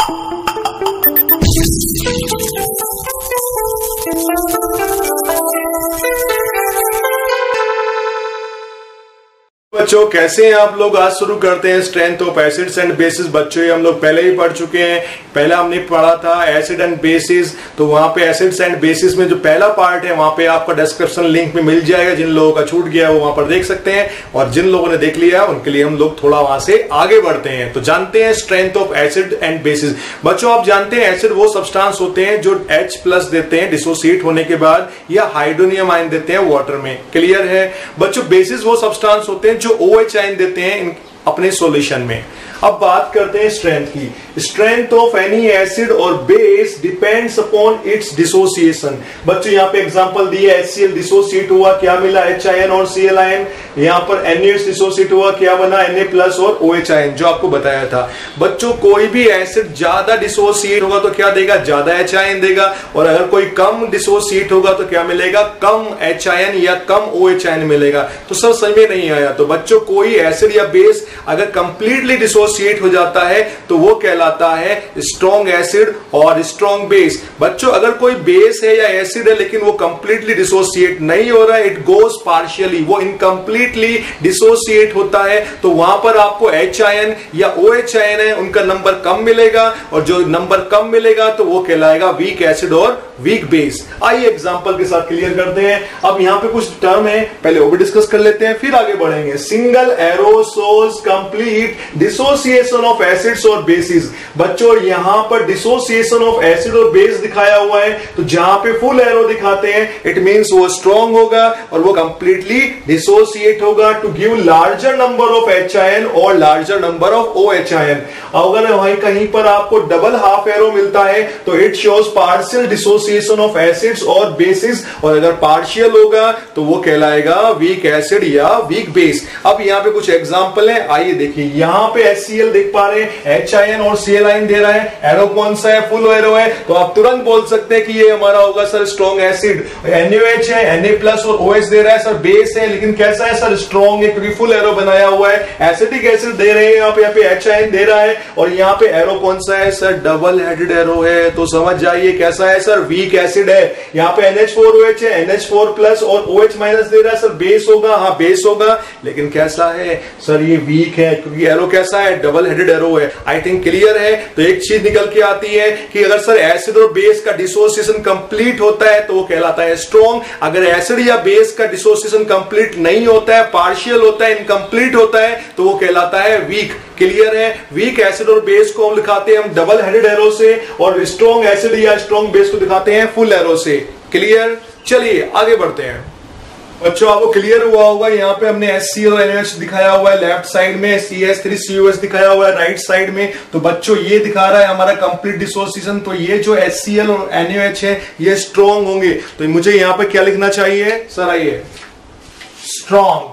बच्चों कैसे हैं आप लोग। आज शुरू करते हैं strength of acids and bases. बच्चों ये हम लोग पहले ही पढ़ चुके हैं। पहले हमने पढ़ा था एसिड एंड बेसिस, तो वहां पे एसिड्स एंड बेसिस में जो पहला पार्ट है वहां पे आपका डिस्क्रिप्शन लिंक में मिल जाएगा। जिन लोगों का छूट गया है वो वहां पर देख सकते हैं, और जिन लोगों ने देख लिया उनके लिए हम लोग थोड़ा वहां से आगे बढ़ते हैं। तो जानते हैं strength of acid and bases. बच्चों आप जानते हैं एसिड वो सब्सटेंस होते हैं जो H+ देते हैं डिसोसिएट होने के बाद, या हाइड्रोनियम आयन देते हैं वाटर में। क्लियर है बच्चों। बेसिस वो सब्सटेंस होते हैं जो OH आयन देते हैं अपने सॉल्यूशन में। अब बात करते हैं स्ट्रेंथ की। स्ट्रेंथ ऑफ एनी एसिड और base depends upon its dissociation. बच्चों यहाँ पे एग्जांपल दिए, HCl डिसोसिएट हुआ, क्या मिला? H आयन और Cl आयन। यहाँ पर NaOH डिसोसिएट हुआ, क्या बना? Na+ और OH आयन, जो आपको बताया था। बच्चों कोई भी एसिड ज्यादा डिसोसिएट होगा तो क्या देगा? ज्यादा H आयन देगा। और अगर कोई कम डिसोसिएट होगा तो क्या मिलेगा? कम H आयन या कम OH आयन मिलेगा। तो सर समझ में नहीं आया। तो बच्चों कोई एसिड या बेस अगर कंप्लीटली डिसोसिएट हो जाता है तो वो कहलाता है स्ट्रॉन्ग एसिड और स्ट्रॉन्ग बेस। बच्चों अगर कोई बेस है या एसिड है लेकिन वो कंप्लीटली डिसोसिएट नहीं हो रहा है, इट गोज पार्शियली, वो इनकम्प्लीटली डिसोसिएट होता है, तो वहां पर आपको H आयन या OH आयन है उनका नंबर कम मिलेगा, और जो नंबर कम मिलेगा तो वो कहलाएगा वीक एसिड और वीक बेस। आइए एग्जांपल के साथ क्लियर करते हैं। अब यहां पे कुछ टर्म है, पहले वो भी डिस्कस कर लेते हैं फिर आगे बढ़ेंगे। Single arrow shows complete dissociation of acids और बेसिस। बच्चों यहां पर डिसोसिएशन ऑफ एसिड और बेस दिखाया हुआ है, तो जहां पे फुल एरो दिखाते हैं इट मींस वो स्ट्रॉन्ग होगा और वो कंप्लीटली डिसोसिएट होगा to give larger number of H ion और larger number of OH ion. अगर वहीं कहीं पर आपको डबल हाफ एरो मिलता है तो it shows partial dissociation of acids और बेसिस, और अगर पार्शियल होगा तो वो कहलाएगा वीक एसिड या वीक बेस। अब यहां पे कुछ एग्जांपल है, आइए देखिए। यहां पे HCl देख पा रहे हैं, H आयन और Cl आयन दे रहा है, एरो कौन सा है? फुल एरो है, तो आप तुरंत बोल सकते हैं कि ये हमारा होगा सर स्ट्रॉन्ग एसिड। NaOH है, Na+ और OH दे रहा है सर बेस है, लेकिन कैसा है सर? स्ट्रॉन्ग है, क्योंकि फुल एरो बनाया हुआ है। एसिटिक एसिड दे रहे हैं यहाँ पे H आयन दे रहा है, और यहाँ पे एरो कौन सा है सर? डबल हेडेड एरो है, तो समझ जाइए कैसा है सर? वीक एसिड है। यहाँ पे NH4OH है, NH4+ और OH- दे रहा है सर, बेस होगा। हाँ बेस होगा, लेकिन कैसा है सर? ये वीक है, क्योंकि एरो कैसा है? डबल हेडेड एरो है। आई थिंक क्लियर है। तो एक चीज निकल के आती है कि अगर सर एसिड और बेस का डिसोसिएशन कंप्लीट होता है तो वो कहलाता है स्ट्रॉन्ग। अगर एसिड या बेस का डिसोसिएशन कंप्लीट नहीं होता है, पार्शियल होता है, इनकम्प्लीट होता है, तो वो कहलाता है वीक। क्लियर है। वीक एसिड और बेस को हम दिखाते हैं हम डबल हेडेड एरो से, और स्ट्रॉन्ग एसिड या स्ट्रॉन्ग बेस को दिखाते हैं फुल एरो से। क्लियर। चलिए आगे बढ़ते हैं। बच्चों आपको क्लियर हुआ होगा, यहाँ पे हमने HCl और NaOH दिखाया हुआ है लेफ्ट साइड में, CH3COH दिखाया हुआ है राइट साइड में। तो बच्चों ये दिखा रहा है हमारा कंप्लीट डिसोसिएशन, तो ये जो HCl और NaOH है ये स्ट्रॉन्ग होंगे। तो मुझे यहाँ पे क्या लिखना चाहिए सर? आइए, strong.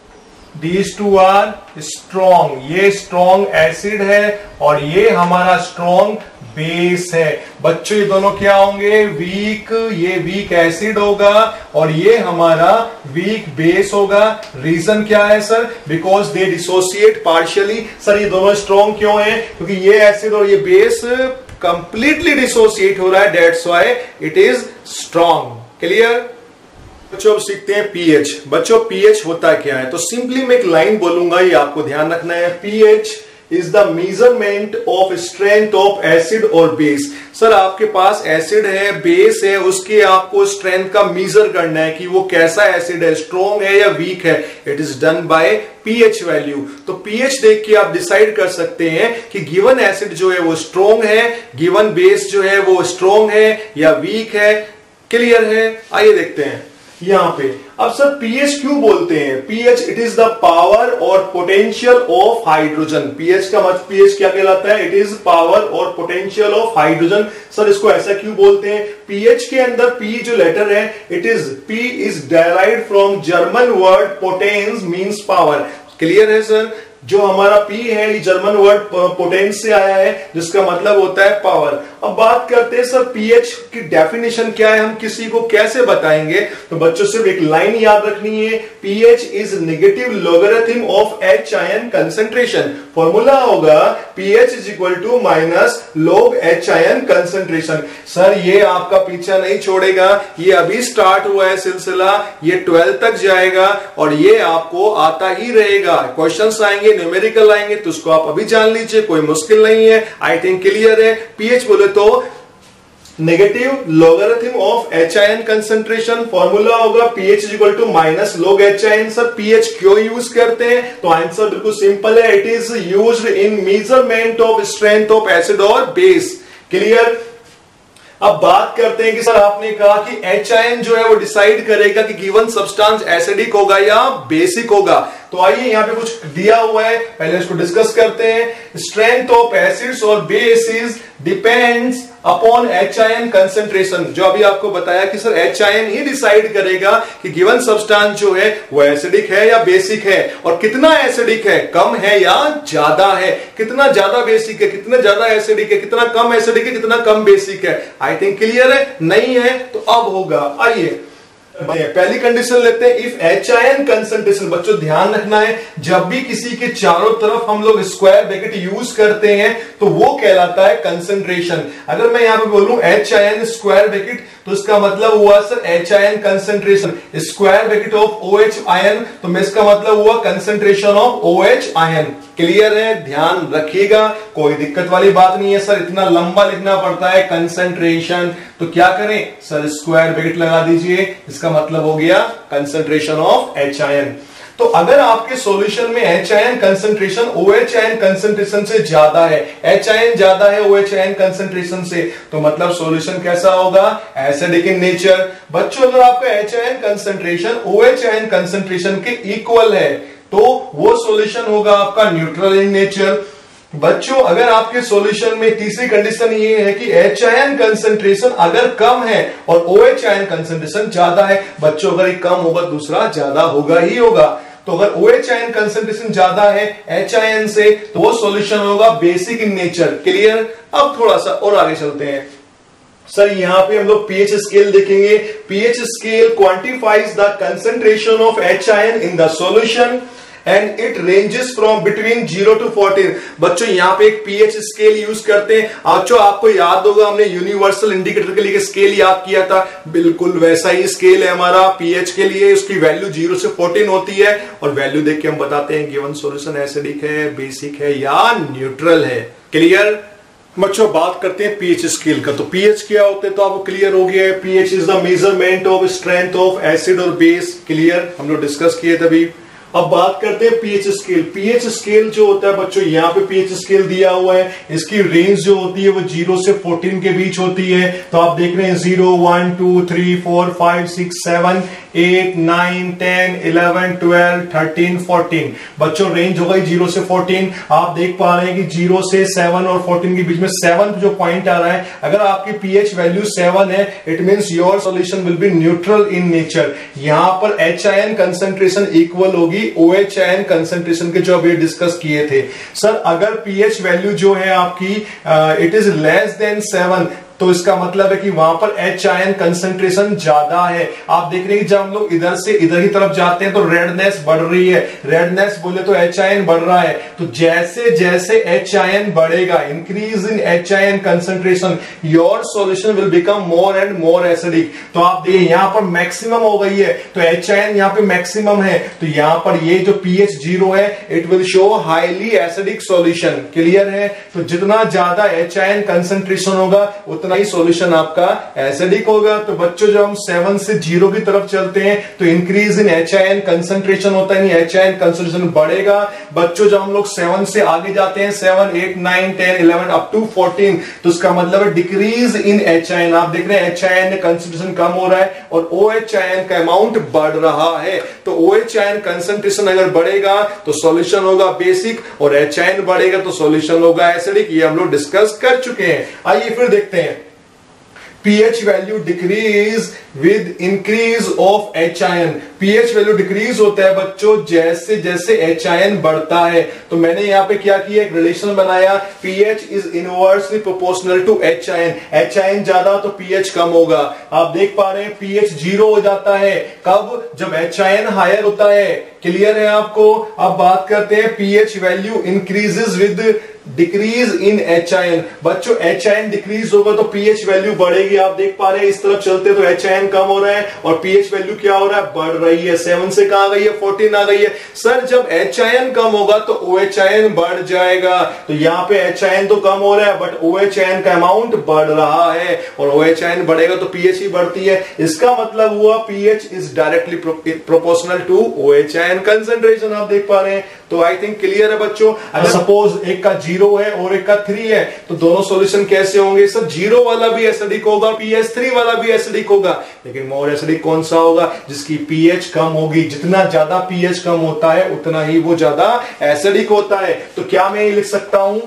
These two are strong। ये स्ट्रॉन्ग एसिड है और ये हमारा स्ट्रॉन्ग बेस है। बच्चों ये दोनों क्या होंगे? वीक। ये वीक एसिड होगा और ये हमारा वीक बेस होगा। रीजन क्या है sir? Because they dissociate partially. Sir ये दोनों स्ट्रॉन्ग क्यों है? क्योंकि ये एसिड और ये बेस कंप्लीटली डिसोसिएट हो रहा है, that's why it is strong. Clear. बच्चों अब सीखते हैं पीएच। बच्चों पीएच होता क्या है? तो सिंपली मैं एक लाइन बोलूंगा, ये आपको ध्यान रखना है। PH is the measurement of strength of acid और बेस। सर आपके पास एसिड है, बेस है, उसके आपको स्ट्रेंथ का मेजर करना है कि वो कैसा एसिड है, स्ट्रॉन्ग है या वीक है। It is done by pH value. तो पीएच देख के आप डिसाइड कर सकते हैं कि गिवन एसिड जो है वो स्ट्रॉन्ग है, गिवन बेस जो है वो स्ट्रॉन्ग है या वीक है। क्लियर है। आइए देखते हैं यहां पे। अब सर पीएच क्यों बोलते हैं? PH it is the power और पोटेंशियल ऑफ हाइड्रोजन। पीएच का मतलब पीएच क्या कहलाता है? इट इज पावर और पोटेंशियल ऑफ हाइड्रोजन। सर इसको ऐसा क्यों बोलते हैं? पीएच के अंदर पी जो लेटर है, it is P is derived from German word potenz means power. Clear है सर। जो हमारा पी है ये जर्मन वर्ड पोटेंस से आया है, जिसका मतलब होता है पावर। अब बात करते हैं सर पीएच की डेफिनेशन क्या है, हम किसी को कैसे बताएंगे। तो बच्चों सिर्फ एक लाइन याद रखनी है, pH is negative logarithm of H ion concentration. Formula होगा pH is equal to minus log H ion concentration. Sir ये आपका पीछा नहीं छोड़ेगा, ये अभी स्टार्ट हुआ है सिलसिला, ये 12 तक जाएगा और ये आपको आता ही रहेगा। क्वेश्चंस आएंगे, न्यूमेरिकल आएंगे, तो उसको आप अभी जान लीजिए, कोई मुश्किल नहीं है। आई थिंक क्लियर है। पीएच बोले तो negative logarithm of H ion concentration. Formula होगा pH is equal to minus log H ion. Sir pH क्यों यूज करते हैं, तो आंसर बिल्कुल सिंपल है, it is used in measurement of strength of acid और बेस। क्लियर। अब बात करते हैं कि सर आपने कहा कि एच आयन जो है वो डिसाइड करेगा कि गिवन सब्सटेंस एसिडिक होगा या बेसिक होगा। तो आइए यहां पे कुछ दिया हुआ है, पहले इसको डिस्कस करते हैं। स्ट्रेंथ ऑफ एसिड्स और bases depends upon H ion concentration. जो अभी आपको बताया कि सर एच आयन ही डिसाइड करेगा कि गिवन सब्सटेंस जो है वो एसिडिक है या बेसिक है, और कितना एसिडिक है, कम है या ज्यादा है, कितना ज्यादा बेसिक है, कितना ज्यादा एसिडिक है, कितना कम एसिडिक है, कितना कम बेसिक है। आई थिंक क्लियर है। नहीं है तो अब होगा। आइए पहली कंडीशन लेते हैं, इफ एच आयन कंसंट्रेशन। बच्चों ध्यान रखना है, जब भी किसी के चारों तरफ हम लोग स्क्वायर ब्रैकेट यूज करते हैं तो वो कहलाता है कंसंट्रेशन। अगर मैं यहां पे बोलूं एच आयन स्क्वायर ब्रैकेट, तो इसका मतलब हुआ sir H ion concentration square bracket of O H ion, तो मैं इसका मतलब हुआ concentration of O H ion. Clear है, ध्यान रखिएगा, कोई दिक्कत वाली बात नहीं है। सर इतना लंबा लिखना पड़ता है कंसंट्रेशन, तो क्या करें सर स्क्वायर ब्रैकेट लगा दीजिए, इसका मतलब हो गया कंसंट्रेशन ऑफ एच आयन। तो अगर आपके सॉल्यूशन में H ion concentration O H ion concentration से ज्यादा है, एच आयन ज्यादा है ओ एच आयन कंसंट्रेशन से, तो मतलब सॉल्यूशन कैसा होगा, एसिडिक इन नेचर। बच्चों अगर आपका H ion concentration O H ion concentration के इक्वल है तो वो सॉल्यूशन होगा आपका न्यूट्रल इन नेचर। बच्चों अगर आपके सॉल्यूशन में तीसरी कंडीशन ये है कि एच आयन कंसंट्रेशन अगर कम है और ओ एच आयन कंसंट्रेशन ज्यादा है, बच्चों अगर एक कम होगा दूसरा ज्यादा होगा ही होगा। तो अगर ओ एच आयन कंसंट्रेशन ज्यादा है एच आयन से, तो वो सॉल्यूशन होगा बेसिक इन नेचर। क्लियर। अब थोड़ा सा और आगे चलते हैं। सर यहां पे हम लोग पीएच स्केल देखेंगे। PH scale quantifies the concentration of H ion in the solution and it ranges from between 0 to 14। बच्चों यहां पे एक पीएच स्केल यूज करते हैं। जो आपको याद होगा हमने यूनिवर्सल इंडिकेटर के लिए स्केल याद किया था, बिल्कुल वैसा ही स्केल है हमारा पीएच के लिए। उसकी वैल्यू 0 से 14 होती है और वैल्यू देख के हम बताते हैं गिवन सॉल्यूशन एसिडिक है, बेसिक है या न्यूट्रल है। क्लियर। बच्चों बात करते हैं पीएच स्केल का। तो पीएच क्या होते हैं तो आपको क्लियर हो गया है, pH is the measurement of strength of acid और बेस। क्लियर, हम लोग डिस्कस किए तभी। अब बात करते हैं पीएच स्केल। पीएच स्केल जो होता है बच्चों, यहाँ पे पीएच स्केल दिया हुआ है, इसकी रेंज जो होती है वो 0 से 14 के बीच होती है। तो आप देख रहे हैं 0, 1, 2, 3, 4, 5, 6, 7, 8, 9, 10, 11, 12, 13, 14। बच्चों रेंज होगा 0 से 14। आप देख पा रहे हैं कि 0 से 7 और 14 के बीच में 7 जो पॉइंट आ रहा है, अगर आपकी पीएच वैल्यू 7 है, it means your solution will be neutral in nature. यहां पर एच आयन कंसंट्रेशन इक्वल होगी ओ एच आयन कंसंट्रेशन के जो अभी डिस्कस किए थे। सर अगर पीएच वैल्यू जो है आपकी इट इज लेस देन 7, तो इसका मतलब है कि वहां पर एच आयन कंसंट्रेशन ज्यादा है। आप देख रहे हैं जब हम लोग इधर से इधर की तरफ जाते हैं तो रेडनेस बढ़ रही है, रेडनेस बोले तो एच आयन बढ़ रहा है। तो जैसे जैसे एच आयन बढ़ेगा, increase in H ion concentration, your solution will become more and more acidic. तो आप देखिए यहां पर मैक्सिमम हो गई है, तो एच आयन यहां पे मैक्सिमम है, तो यहां पर ये जो पीएच 0 है it will show highly acidic solution. Clear है। तो जितना ज्यादा एच आयन कंसंट्रेशन होगा उतना ही सॉल्यूशन आपका एसिडिक होगा। तो बच्चों जब हम 7 से 0 की तरफ चलते हैं तो increase in H ion concentration होता है, एच आयन कंसंट्रेशन बढ़ेगा। बच्चों जब हम लोग 7 से आगे जाते हैं, 7, 8, 9, 10, 11 अप टू 14, तो इसका मतलब है डिक्रीज इन एच आयन। आप देख रहे हैं एच आयन कंसंट्रेशन कम हो रहा है और ओ एच आयन का अमाउंट बढ़ रहा है। तो ओ एच आयन कंसंट्रेशन अगर बढ़ेगा तो सॉल्यूशन होगा बेसिक, और एच आयन बढ़ेगा तो सॉल्यूशन होगा एसिडिक। ये हम लोग डिस्कस कर चुके हैं। आइए फिर देखते हैं pH value decrease with increase of H ion. pH value decrease होता है बच्चों जैसे जैसे H आयन बढ़ता है। तो मैंने यहाँ पे क्या किया, एक रिलेशन बनाया, pH is inversely proportional to H ion. H ion ज्यादा तो pH कम होगा। आप देख पा रहे हैं pH 0 हो जाता है कब, जब H आयन हायर होता है। क्लियर है आपको। अब बात करते हैं pH value increases with decrease in H ion. बच्चों H आयन डिक्रीज होगा तो pH वैल्यू बढ़ेगी। आप देख पा रहे हैं इस तरफ चलते तो H आयन कम हो रहा है और pH वैल्यू क्या हो रहा है, बढ़ रही है। 7 से कहां गई है, 14 आ गई है। सर जब H आयन कम होगा तो OH आयन बढ़ जाएगा। तो यहाँ पे H आयन तो कम हो रहा है बट OH आयन का अमाउंट बढ़ रहा है और OH आयन बढ़ेगा तो pH ही बढ़ती है। इसका मतलब हुआ pH is directly proportional to OH ion concentration. आप देख पा रहे हैं। तो आई थिंक क्लियर है बच्चों। अगर सपोज एक का 0 है और एक का 3 है तो दोनों सॉल्यूशन कैसे होंगे, सर 0 वाला भी एसिडिक होगा, pH 3 वाला भी एसिडिक होगा, लेकिन मोर एसिडिक कौन सा होगा, जिसकी pH कम होगी। जितना ज्यादा pH कम होता है उतना ही वो ज्यादा एसिडिक होता है। तो क्या मैं ये लिख सकता हूं,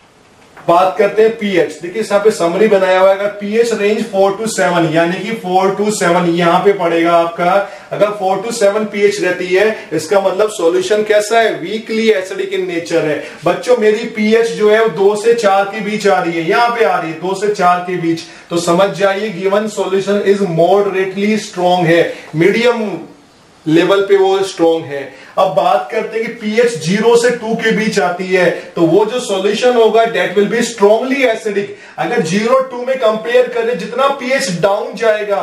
बात करते हैं pH। देखिए यहाँ पे समरी बनाया हुआ है, pH रेंज 4 to 7 यानी कि 4 to 7 यहां पे पड़ेगा आपका। अगर 4 to 7 pH रहती है इसका मतलब सॉल्यूशन कैसा है, वीकली एसिडिक इन नेचर है। बच्चों मेरी pH जो है वो 2 से 4 के बीच आ रही है, यहां पे आ रही है 2 से 4 के बीच। तो समझ जाइए given solution is moderately strong है, मीडियम लेवल पे वो स्ट्रॉन्ग है। अब बात करते हैं कि pH 0 से 2 के बीच आती है तो वो जो सॉल्यूशन होगा that will be strongly acidic. अगर 0-2 में कंपेयर करें जितना pH डाउन जाएगा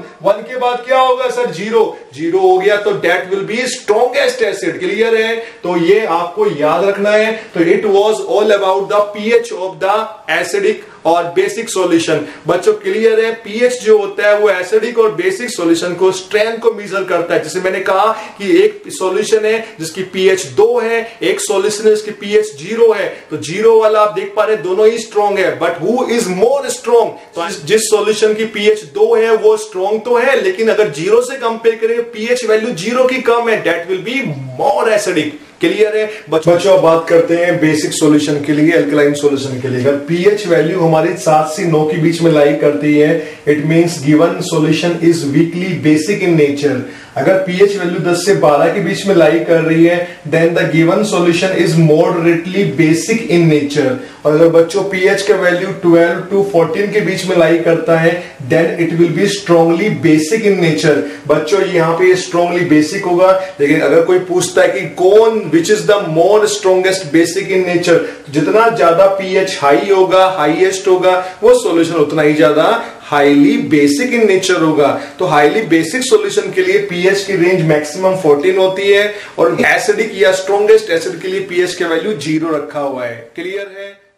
1 के बाद क्या होगा सर, 0 हो गया तो that will be strongest acid. Clear है। तो ये आपको याद रखना है। तो it was all about the pH of the acidic और बेसिक सॉल्यूशन। बच्चों क्लियर है। pH जो होता है वो एसिडिक और बेसिक सॉल्यूशन को स्ट्रेंथ को मेजर करता है। जैसे मैंने कहा कि एक सॉल्यूशन है जिसकी pH 2 है, एक सॉल्यूशन है जिसकी pH 0 है। तो 0 वाला आप देख पा रहे हैं दोनों ही स्ट्रॉन्ग है but who is more strong. तो जिस सॉल्यूशन की pH 2 है वो स्ट्रॉन्ग तो है, लेकिन अगर 0 से कंपेयर करें pH वैल्यू 0 की कम है, that will be more acidic. Clear है बच्चों। बात करते हैं बेसिक सॉल्यूशन के लिए, अल्कलाइन सॉल्यूशन के लिए। अगर pH वैल्यू हमारी 7 से 9 के बीच में लाई करती है it means given solution is weakly basic in nature. अगर pH वैल्यू 10 से 12 के बीच में लाई कर रही है then the given solution is moderately basic in nature. और अगर बच्चों pH का वैल्यू 12 to 14 के बीच में लाई करता है then it will be strongly basic in nature. बच्चों यहाँ पे स्ट्रांगली बेसिक होगा, लेकिन अगर कोई पूछता है कि कौन which is the more strongest basic in nature, जितना ज्यादा pH हाई होगा, हाईएस्ट होगा, वो सॉल्यूशन उतना ही ज्यादा हाईली बेसिक इन नेचर होगा। तो हाईली बेसिक सॉल्यूशन के लिए pH की रेंज मैक्सिमम 14 होती है और एसिडिक या स्ट्रॉन्गेस्ट एसिड के लिए pH का वैल्यू 0 रखा हुआ है। क्लियर है।